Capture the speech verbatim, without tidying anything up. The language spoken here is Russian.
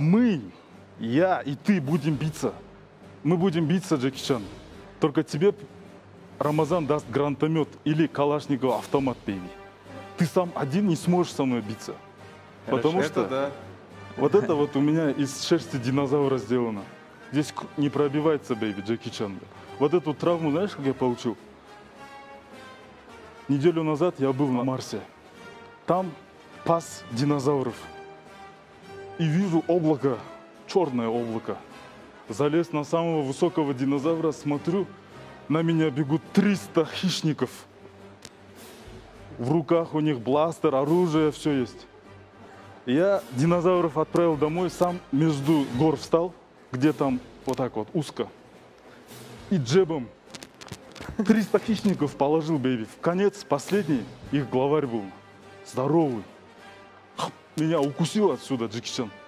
Мы, я и ты будем биться. Мы будем биться, Джеки Чан. Только тебе Рамазан даст гранатомет или Калашников автомат, бейби. Ты сам один не сможешь со мной биться. Хорошо, Потому это что да. вот это вот у меня из шерсти динозавра сделано. Здесь не пробивается, бейби, Джеки Чан. Вот эту травму, знаешь, как я получил? Неделю назад я был на Марсе. Там пас динозавров. И вижу облако, черное облако. Залез на самого высокого динозавра, смотрю, на меня бегут триста хищников. В руках у них бластер, оружие, все есть. Я динозавров отправил домой, сам между гор встал, где там вот так вот узко. И джебом триста хищников положил, бейби. В конец последний их главарь был. Здоровый. Меня укусил отсюда, Джеки Чан.